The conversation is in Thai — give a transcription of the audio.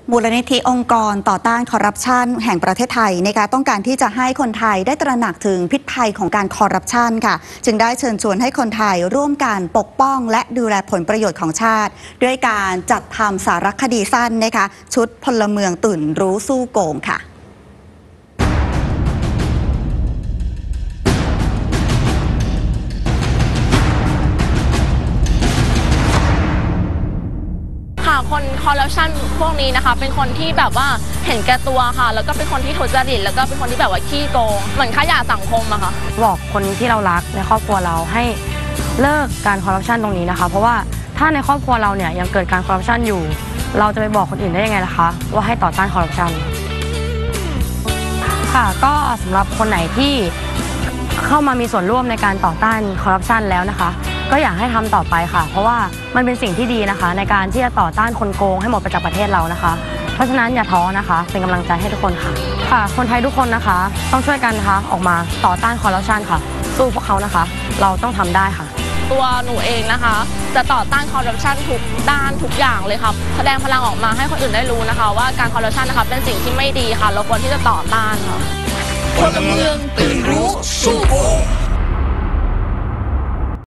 มูลนิธิองค์กรต่อต้านคอร์รัปชันแห่งประเทศไทยนะคะต้องการที่จะให้คนไทยได้ตระหนักถึงพิษภัยของการคอร์รัปชันค่ะจึงได้เชิญชวนให้คนไทยร่วมกันปกป้องและดูแลผลประโยชน์ของชาติด้วยการจัดทำสารคดีสั้นนะคะชุดพลเมืองตื่นรู้สู้โกงค่ะคนคอร์รัปชันพวกนี้นะคะเป็นคนที่แบบว่าเห็นแก่ตัวค่ะแล้วก็เป็นคนที่ทุจริตแล้วก็เป็นคนที่แบบว่าขี้โกงเหมือนขยะสังคมอะค่ะบอกคนที่เรารักในครอบครัวเราให้เลิกการคอร์รัปชันตรงนี้นะคะเพราะว่าถ้าในครอบครัวเราเนี่ยยังเกิดการคอร์รัปชันอยู่เราจะไปบอกคนอื่นได้ยังไงล่ะคะว่าให้ต่อต้านคอร์รัปชันค่ะก็สำหรับคนไหนที่เข้ามามีส่วนร่วมในการต่อต้านคอร์รัปชันแล้วนะคะก็อยากให้ทำต่อไปค่ะเพราะว่ามันเป็นสิ่งที่ดีนะคะในการที่จะต่อต้านคนโกงให้หมดไปจากประเทศเรานะคะเพราะฉะนั้นอย่าท้อนะคะเป็นกำลังใจให้ทุกคนค่ะคนไทยทุกคนนะคะต้องช่วยกันนะคะออกมาต่อต้านคอร์รัปชันค่ะสู้พวกเขานะคะเราต้องทำได้ค่ะตัวหนูเองนะคะจะต่อต้านคอร์รัปชันทุกด้านทุกอย่างเลยครับแสดงพลังออกมาให้คนอื่นได้รู้นะคะว่าการคอร์รัปชันนะคะเป็นสิ่งที่ไม่ดีค่ะเราควรที่จะต่อต้านค่ะพลเมืองตื่นรู้สู้โกง